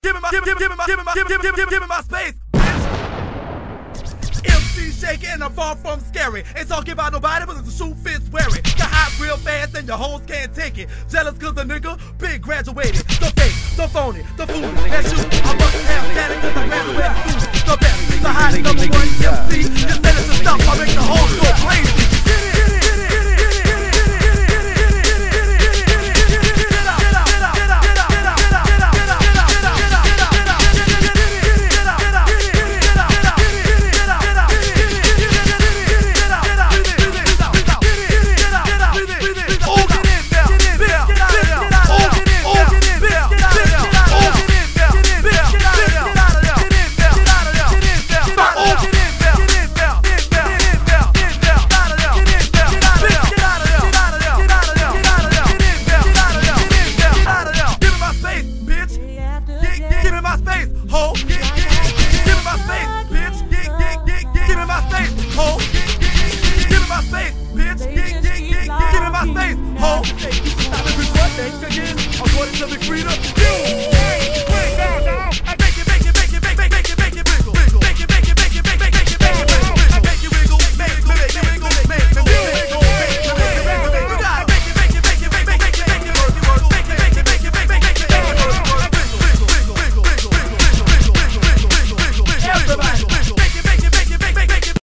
give me my space, bitch. MC shaking and I'm far from scary. Ain't talking about nobody, but the shoe fits wearing. Got hot real fast and your hoes can't take it. Jealous cause the nigga big graduated. The fake, the phony, the fool, that's you. I must have panic cause I graduated. The best, the hottest, number one MC. You said it's the stuff, I make the whole store crazy.